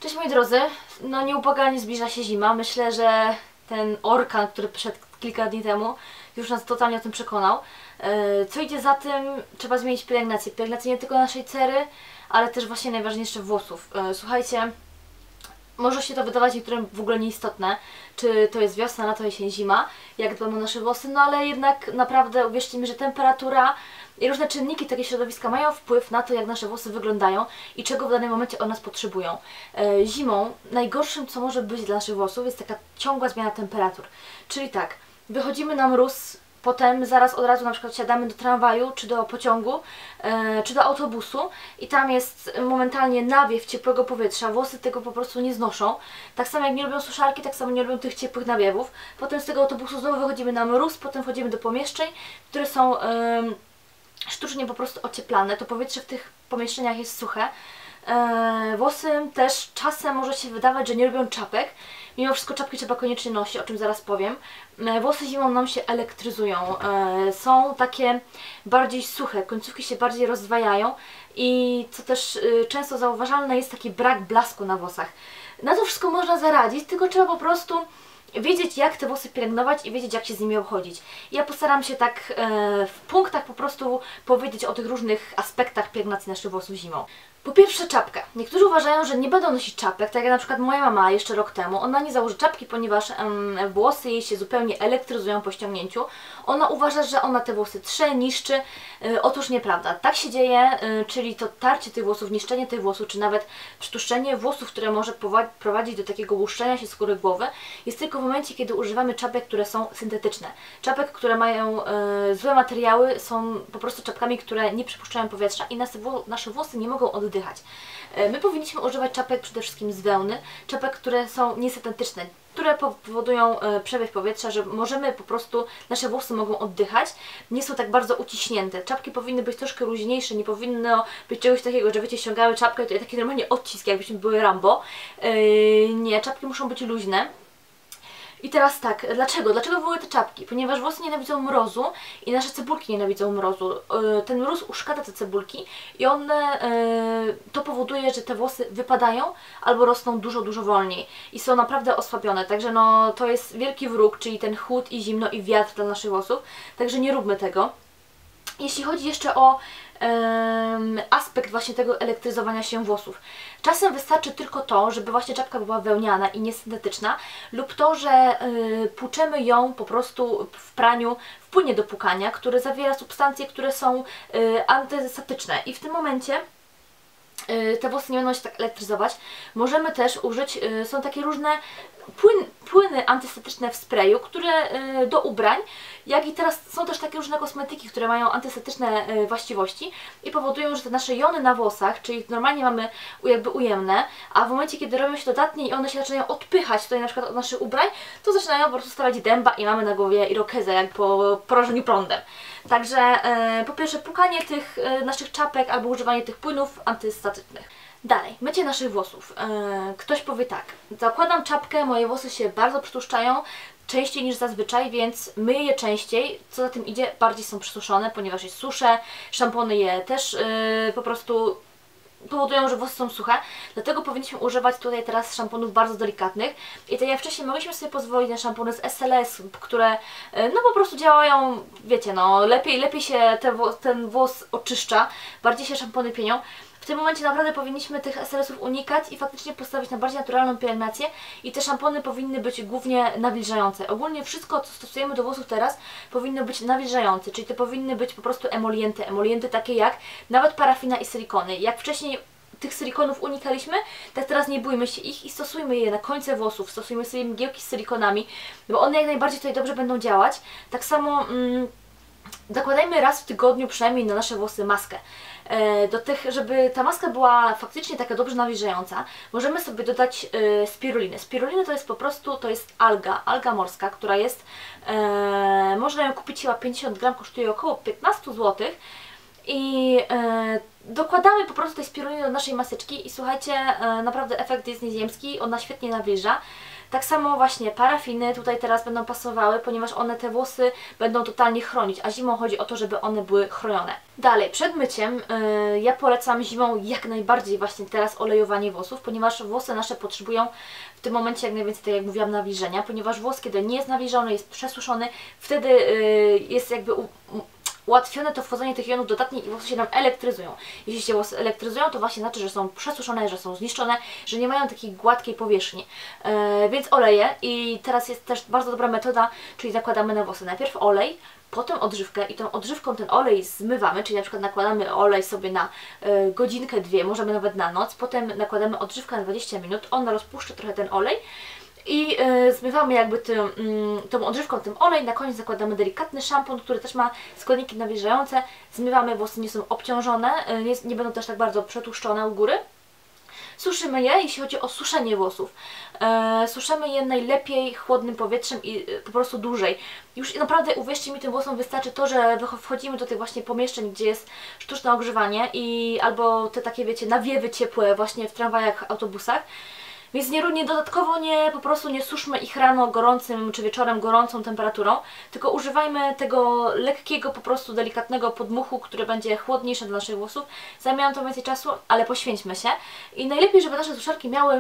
Cześć moi drodzy, no nieubłaganie zbliża się zima. Myślę, że ten orkan, który przyszedł kilka dni temu, już nas totalnie o tym przekonał. Co idzie za tym, trzeba zmienić pielęgnację. Pielęgnację nie tylko naszej cery, ale też właśnie najważniejsze włosów. Słuchajcie, może się to wydawać niektórym w ogóle nieistotne, czy to jest wiosna, lato, jesień, zima, jak dbamy o nasze włosy, no ale jednak naprawdę uwierzcie mi, że temperatura i różne czynniki takie środowiska mają wpływ na to, jak nasze włosy wyglądają i czego w danym momencie od nas potrzebują. Zimą najgorszym, co może być dla naszych włosów, jest taka ciągła zmiana temperatur. Czyli tak, wychodzimy na mróz, potem zaraz od razu na przykład siadamy do tramwaju, czy do pociągu, czy do autobusu i tam jest momentalnie nawiew ciepłego powietrza, włosy tego po prostu nie znoszą. Tak samo jak nie lubią suszarki, tak samo nie lubią tych ciepłych nawiewów. Potem z tego autobusu znowu wychodzimy na mróz, potem wchodzimy do pomieszczeń, które są sztucznie po prostu ocieplane. To powietrze w tych pomieszczeniach jest suche. Włosy też czasem może się wydawać, że nie lubią czapek. Mimo wszystko czapki trzeba koniecznie nosić, o czym zaraz powiem. Włosy zimą nam się elektryzują. Są takie bardziej suche, końcówki się bardziej rozdwajają i co też często zauważalne jest taki brak blasku na włosach. Na to wszystko można zaradzić, tylko trzeba po prostu wiedzieć, jak te włosy pielęgnować i wiedzieć, jak się z nimi obchodzić. Ja postaram się tak w punktach po prostu powiedzieć o tych różnych aspektach pielęgnacji naszych włosów zimą. Po pierwsze czapka. Niektórzy uważają, że nie będą nosić czapek, tak jak na przykład moja mama jeszcze rok temu. Ona nie założy czapki, ponieważ włosy jej się zupełnie elektryzują po ściągnięciu. Ona uważa, że ona te włosy trze, niszczy. Otóż nieprawda. Tak się dzieje, czyli to tarcie tych włosów, niszczenie tych włosów, czy nawet przytłuszczenie włosów, które może prowadzić do takiego łuszczenia się skóry głowy, jest tylko w momencie, kiedy używamy czapek, które są syntetyczne. Czapek, które mają złe materiały, są po prostu czapkami, które nie przepuszczają powietrza i nasze włosy nie mogą oddychać. My powinniśmy używać czapek przede wszystkim z wełny, czapek, które są niesyntetyczne, które powodują przepływ powietrza, że możemy po prostu, nasze włosy mogą oddychać, nie są tak bardzo uciśnięte. Czapki powinny być troszkę luźniejsze, nie powinno być czegoś takiego, że wiecie, ściągały czapkę i to jest taki normalnie odcisk, jakbyśmy były Rambo. Nie, czapki muszą być luźne. I teraz tak, dlaczego? Dlaczego były te czapki? Ponieważ włosy nienawidzą mrozu i nasze cebulki nienawidzą mrozu. Ten mróz uszkadza te cebulki i one, to powoduje, że te włosy wypadają albo rosną dużo, dużo wolniej i są naprawdę osłabione. Także no, to jest wielki wróg, czyli ten chłód i zimno i wiatr dla naszych włosów. Także nie róbmy tego. Jeśli chodzi jeszcze o aspekt właśnie tego elektryzowania się włosów. Czasem wystarczy tylko to, żeby właśnie czapka była wełniana i niesyntetyczna lub to, że płuczemy ją po prostu w praniu w płynie do płukania, który zawiera substancje, które są antystatyczne i w tym momencie te włosy nie będą się tak elektryzować. Możemy też użyć, są takie różne płyny antystatyczne w sprayu, które do ubrań, jak i teraz są też takie różne kosmetyki, które mają antystatyczne właściwości i powodują, że te nasze jony na włosach, czyli normalnie mamy jakby ujemne, a w momencie, kiedy robią się dodatnie i one się zaczynają odpychać tutaj na przykład od naszych ubrań, to zaczynają po prostu stawać dęba i mamy na głowie irokezę jak po porażeniu prądem. Także po pierwsze płukanie tych naszych czapek albo używanie tych płynów antystatycznych. Dalej, mycie naszych włosów. Ktoś powie tak, zakładam czapkę, moje włosy się bardzo przytłuszczają, częściej niż zazwyczaj, więc myję je częściej, co za tym idzie, bardziej są przysuszone, ponieważ jest susze, szampony je też po prostu powodują, że włosy są suche, dlatego powinniśmy używać tutaj teraz szamponów bardzo delikatnych i tak jak wcześniej mogliśmy sobie pozwolić na szampony z SLS, które no po prostu działają, wiecie, no lepiej się ten włos oczyszcza, bardziej się szampony pienią. W tym momencie naprawdę powinniśmy tych SLS-ów unikać i faktycznie postawić na bardziej naturalną pielęgnację i te szampony powinny być głównie nawilżające. Ogólnie wszystko, co stosujemy do włosów teraz, powinno być nawilżające, czyli to powinny być po prostu emolienty takie jak nawet parafina i silikony. Jak wcześniej tych silikonów unikaliśmy, tak teraz nie bójmy się ich i stosujmy je na końce włosów, stosujmy sobie mgiełki z silikonami, bo one jak najbardziej tutaj dobrze będą działać. Tak samo zakładajmy raz w tygodniu przynajmniej na nasze włosy maskę. Żeby ta maska była faktycznie taka dobrze nawilżająca, możemy sobie dodać spirulinę. Spirulina to jest po prostu, to jest alga morska, która jest, można ją kupić chyba 50 gram, kosztuje około 15 zł. I dokładamy po prostu tej spiruliny do naszej maseczki i słuchajcie, naprawdę efekt jest nieziemski, ona świetnie nawilża. Tak samo właśnie parafiny tutaj teraz będą pasowały, ponieważ one te włosy będą totalnie chronić, a zimą chodzi o to, żeby one były chronione. Dalej, przed myciem ja polecam zimą jak najbardziej właśnie teraz olejowanie włosów, ponieważ włosy nasze potrzebują w tym momencie jak najwięcej, tak jak mówiłam, nawilżenia, ponieważ włos, kiedy nie jest nawilżony, jest przesuszony, wtedy jest jakby ułatwione to wchodzenie tych jonów dodatnich i włosy się nam elektryzują. Jeśli się włosy elektryzują, to właśnie znaczy, że są przesuszone, że są zniszczone, że nie mają takiej gładkiej powierzchni. Więc oleje i teraz jest też bardzo dobra metoda, czyli zakładamy na włosy najpierw olej, potem odżywkę i tą odżywką ten olej zmywamy, czyli na przykład nakładamy olej sobie na godzinkę, dwie, możemy nawet na noc, potem nakładamy odżywkę na 20 minut, ona rozpuszcza trochę ten olej i zmywamy jakby tą odżywką tym olej, na koniec zakładamy delikatny szampon, który też ma składniki nawilżające, zmywamy, włosy nie są obciążone, nie będą też tak bardzo przetłuszczone u góry. Suszymy je, jeśli chodzi o suszenie włosów. Suszymy je najlepiej chłodnym powietrzem i po prostu dłużej. Już naprawdę, uwierzcie mi, tym włosom wystarczy to, że wchodzimy do tych właśnie pomieszczeń, gdzie jest sztuczne ogrzewanie i albo te takie, wiecie, nawiewy ciepłe właśnie w tramwajach, autobusach. Więc dodatkowo po prostu nie suszmy ich rano gorącym czy wieczorem gorącą temperaturą, tylko używajmy tego lekkiego, po prostu delikatnego podmuchu, który będzie chłodniejszy dla naszych włosów. Zajmie nam to więcej czasu, ale poświęćmy się. I najlepiej, żeby nasze suszarki miały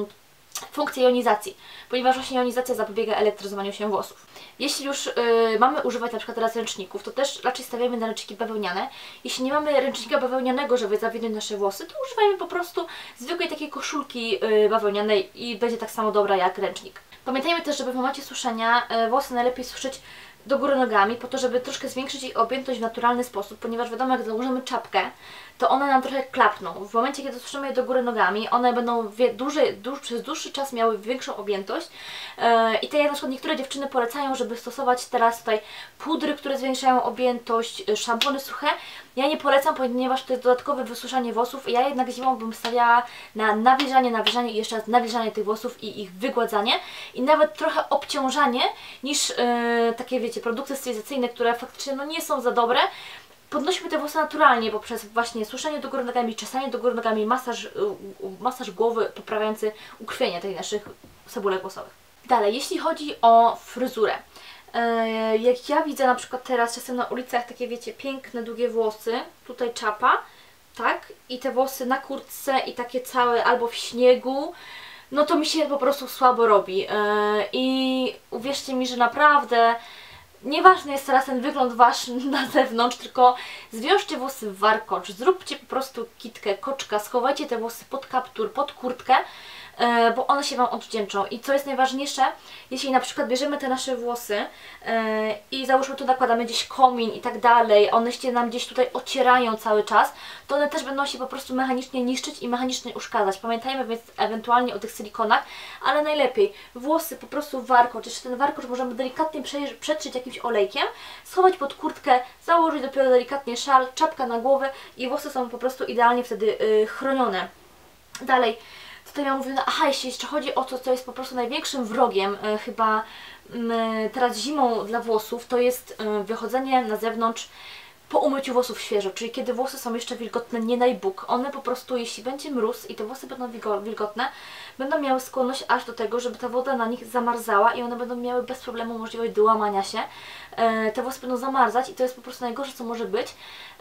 funkcję jonizacji, ponieważ właśnie jonizacja zapobiega elektryzowaniu się włosów. Jeśli już mamy używać na przykład teraz ręczników, to też raczej stawiamy na ręczniki bawełniane. Jeśli nie mamy ręcznika bawełnianego, żeby zawinąć nasze włosy, to używajmy po prostu zwykłej takiej koszulki bawełnianej i będzie tak samo dobra jak ręcznik. Pamiętajmy też, żeby w momencie suszenia włosy najlepiej suszyć do góry nogami, po to, żeby troszkę zwiększyć ich objętość w naturalny sposób, ponieważ wiadomo, jak założymy czapkę, to one nam trochę klapną. W momencie, kiedy suszymy je do góry nogami, one będą przez dłuższy czas miały większą objętość. I tak jak na przykład niektóre dziewczyny polecają, żeby stosować teraz tutaj pudry, które zwiększają objętość, szampony suche. Ja nie polecam, ponieważ to jest dodatkowe wysuszanie włosów. Ja jednak zimą bym stawiała na nawilżanie i jeszcze raz nawilżanie tych włosów i ich wygładzanie. I nawet trochę obciążanie niż takie, wiecie, produkty stylizacyjne, które faktycznie nie są za dobre. Podnosimy te włosy naturalnie poprzez właśnie suszenie do góry nogami, czesanie do góry nogami, masaż głowy poprawiający ukrwienie tych naszych cebulek włosowych. Dalej, jeśli chodzi o fryzurę. Jak ja widzę na przykład teraz czasem na ulicach takie, wiecie, piękne, długie włosy, tutaj czapa, tak, i te włosy na kurtce i takie całe albo w śniegu, no to mi się po prostu słabo robi. I uwierzcie mi, że naprawdę nieważny jest teraz ten wygląd wasz na zewnątrz, tylko zwiążcie włosy w warkocz, zróbcie po prostu kitkę, koczka, schowajcie te włosy pod kaptur, pod kurtkę, bo one się Wam odwdzięczą. I co jest najważniejsze, jeśli na przykład bierzemy te nasze włosy i załóżmy tu nakładamy gdzieś komin i tak dalej, one się nam gdzieś tutaj ocierają cały czas, to one też będą się po prostu mechanicznie niszczyć i mechanicznie uszkadzać. Pamiętajmy więc ewentualnie o tych silikonach, ale najlepiej włosy po prostu w warkocz. Jeszcze ten warkocz możemy delikatnie przetrzeć jakimś olejkiem, schować pod kurtkę, założyć dopiero delikatnie szal, czapka na głowę i włosy są po prostu idealnie wtedy chronione. Dalej, tutaj ja mówię, jeśli jeszcze chodzi o to, co jest po prostu największym wrogiem chyba teraz zimą dla włosów, to jest wychodzenie na zewnątrz po umyciu włosów świeżo, czyli kiedy włosy są jeszcze wilgotne, nie najbóg. One po prostu, jeśli będzie mróz i te włosy będą wilgotne, będą miały skłonność aż do tego, żeby ta woda na nich zamarzała i one będą miały bez problemu możliwość dołamania się. Te włosy będą zamarzać i to jest po prostu najgorsze, co może być.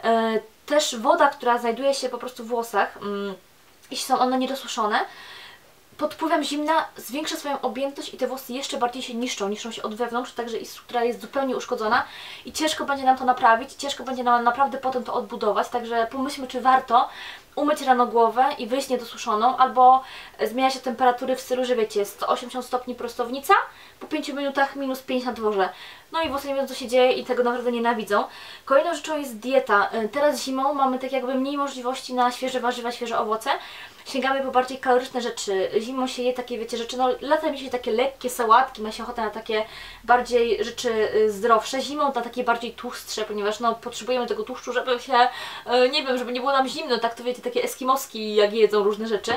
Też woda, która znajduje się po prostu w włosach, jeśli są one niedosuszone, pod wpływem zimna zwiększa swoją objętość i te włosy jeszcze bardziej się niszczą się od wewnątrz, także i struktura jest zupełnie uszkodzona i ciężko będzie nam to naprawić, ciężko będzie nam naprawdę potem to odbudować, także pomyślmy, czy warto umyć rano głowę i wyjść niedosuszoną, albo zmienia się temperatury w stylu, że wiecie, 180 stopni prostownica, po 5 minutach minus 5 na dworze. No i włosy nie wiedzą, co się dzieje i tego naprawdę nienawidzą. Kolejną rzeczą jest dieta. Teraz zimą mamy tak jakby mniej możliwości na świeże warzywa, świeże owoce. Sięgamy po bardziej kaloryczne rzeczy. Zimą się je takie, wiecie, rzeczy, no latem się takie lekkie sałatki, ma się ochotę na takie bardziej rzeczy zdrowsze. Zimą na takie bardziej tłustsze, ponieważ no potrzebujemy tego tłuszczu, żeby się, nie wiem, żeby nie było nam zimno, tak to wiecie, takie eskimoski jak jedzą różne rzeczy.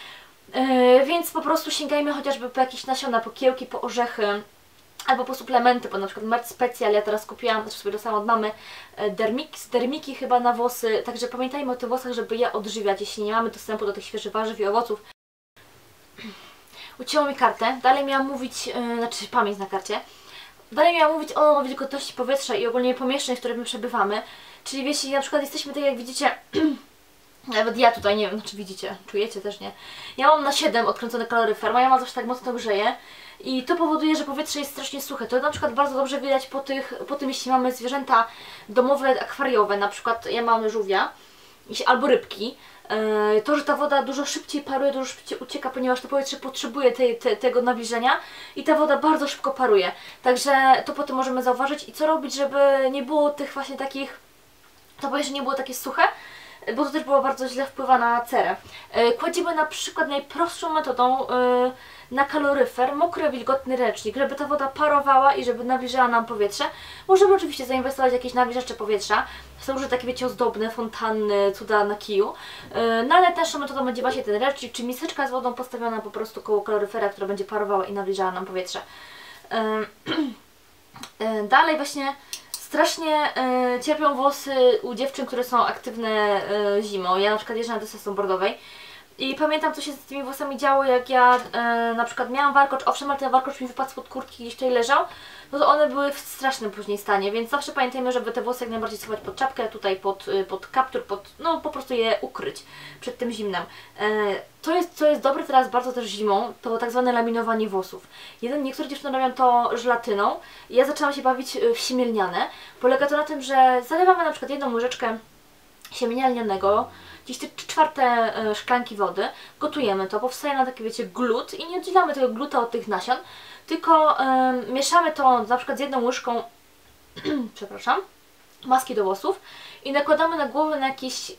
Więc po prostu sięgajmy chociażby po jakieś nasiona, po kiełki, po orzechy, albo po suplementy, bo na przykład Mert Special ja teraz kupiłam, też sobie dostałam od mamy dermiki chyba na włosy, także pamiętajmy o tych włosach, żeby je odżywiać, jeśli nie mamy dostępu do tych świeżych warzyw i owoców. ucięło mi kartę, dalej miałam mówić, znaczy pamięć na karcie, dalej miałam mówić o wilgotności powietrza i ogólnie pomieszczeń, w których my przebywamy. Czyli jeśli na przykład jesteśmy, tak jak widzicie, nawet ja tutaj, nie wiem, znaczy widzicie, czujecie też, nie? Ja mam na 7 odkręcony kaloryfer, moja ma zawsze tak mocno grzeje i to powoduje, że powietrze jest strasznie suche. To na przykład bardzo dobrze widać po tym, jeśli mamy zwierzęta domowe, akwariowe, na przykład ja mam żółwia albo rybki. To, że ta woda dużo szybciej paruje, dużo szybciej ucieka, ponieważ to powietrze potrzebuje tego nawilżenia i ta woda bardzo szybko paruje. Także to potem możemy zauważyć i co robić, żeby nie było tych właśnie takich, to powietrze nie było takie suche, bo to też było bardzo źle wpływa na cerę. Kładziemy na przykład najprostszą metodą na kaloryfer mokry, wilgotny ręcznik, żeby ta woda parowała i żeby nawilżała nam powietrze. Możemy oczywiście zainwestować w jakieś nawilżacze powietrza. Są już takie, wiecie, ozdobne, fontanny, cuda na kiju. No ale najtańszą metodą będzie właśnie ten ręcznik, czy miseczka z wodą postawiona po prostu koło kaloryfera, która będzie parowała i nawilżała nam powietrze. Dalej właśnie strasznie cierpią włosy u dziewczyn, które są aktywne zimą. Ja na przykład jeżdżę na desce snowboardowej i pamiętam, co się z tymi włosami działo, jak ja na przykład miałam warkocz, owszem, ale ten warkocz mi wypadł spod kurtki, gdzieś tutaj leżał, no to one były w strasznym później stanie, więc zawsze pamiętajmy, żeby te włosy jak najbardziej schować pod czapkę, tutaj pod kaptur, no po prostu je ukryć przed tym zimnem. Co jest dobre teraz bardzo też zimą, to tak zwane laminowanie włosów. Niektóre dziewczyny robią to żelatyną. Ja zaczęłam się bawić w siemielniane. Polega to na tym, że zalewamy na przykład jedną łyżeczkę siemienia lnianego, gdzieś te 3/4 szklanki wody, gotujemy to, powstaje nam taki, wiecie, glut i nie oddzielamy tego gluta od tych nasion, tylko mieszamy to na przykład z jedną łyżką, przepraszam, maski do włosów i nakładamy na głowę na jakieś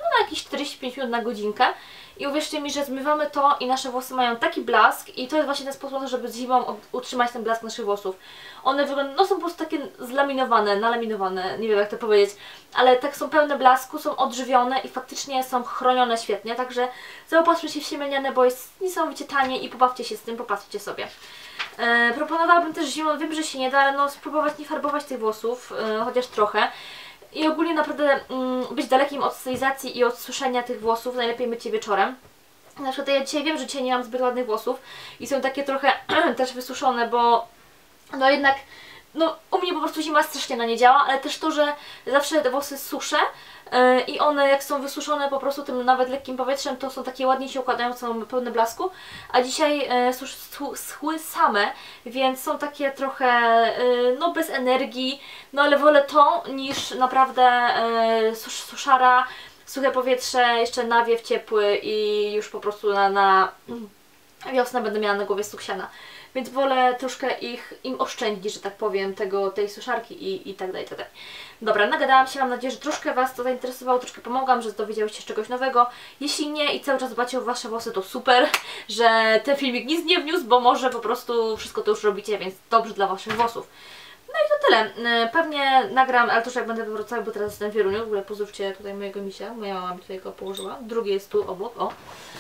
45 minut na godzinkę i uwierzcie mi, że zmywamy to i nasze włosy mają taki blask i to jest właśnie ten sposób, żeby zimą utrzymać ten blask naszych włosów. One wyglądają, no są po prostu takie zlaminowane, nalaminowane, nie wiem jak to powiedzieć, ale tak są pełne blasku, są odżywione i faktycznie są chronione świetnie, także zaopatrzmy się w siemielniane, bo jest niesamowicie tanie i pobawcie się z tym, popatrzcie sobie. Proponowałabym też zimą, wiem, że się nie da, ale no spróbować nie farbować tych włosów, chociaż trochę. I ogólnie naprawdę być dalekim od stylizacji i od suszenia tych włosów, najlepiej myć je wieczorem. Na przykład ja dzisiaj wiem, że dzisiaj nie mam zbyt ładnych włosów i są takie trochę też wysuszone, bo no jednak no u mnie po prostu zima strasznie na nie działa, ale też to, że zawsze te włosy suszę i one jak są wysuszone po prostu tym nawet lekkim powietrzem, to są takie ładnie się układają, są pełne blasku, a dzisiaj schły same, więc są takie trochę no bez energii, no ale wolę to niż naprawdę suszara, suche powietrze, jeszcze nawiew ciepły i już po prostu na wiosnę będę miała na głowie suksiana. Więc wolę troszkę im oszczędzić, że tak powiem, tej suszarki i tak dalej, tak dalej. Dobra, nagadałam się, mam nadzieję, że troszkę Was to zainteresowało, troszkę pomogłam, że dowiedziałyście się czegoś nowego. Jeśli nie i cały czas dbacie o Wasze włosy, to super, że ten filmik nic nie wniósł, bo może po prostu wszystko to już robicie, więc dobrze dla Waszych włosów. No i to tyle. Pewnie nagram, ale to już jak będę we Wrocławiu, bo teraz jestem w Wieruniu. W ogóle pozdrówcie tutaj mojego misia, moja mama mi tutaj go położyła. Drugi jest tu obok, o.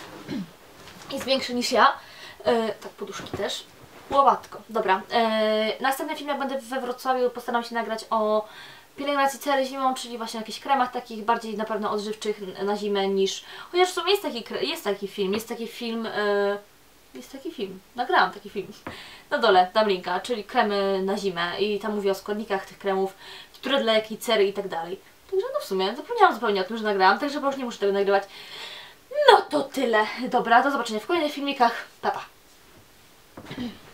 Jest większy niż ja. Tak, poduszki też. Łopatko. Dobra. Następny film, jak będę we Wrocławiu, postaram się nagrać o pielęgnacji cery zimą, czyli właśnie o jakichś kremach takich bardziej na pewno odżywczych na zimę niż... Chociaż w sumie jest taki film. Nagrałam taki film. Na dole dam linka, czyli kremy na zimę i tam mówię o składnikach tych kremów, które dla jakiej cery i tak dalej. Także no w sumie zapomniałam zupełnie o tym, że nagrałam, także już nie muszę tego nagrywać. No to tyle. Dobra, do zobaczenia w kolejnych filmikach. Pa, pa.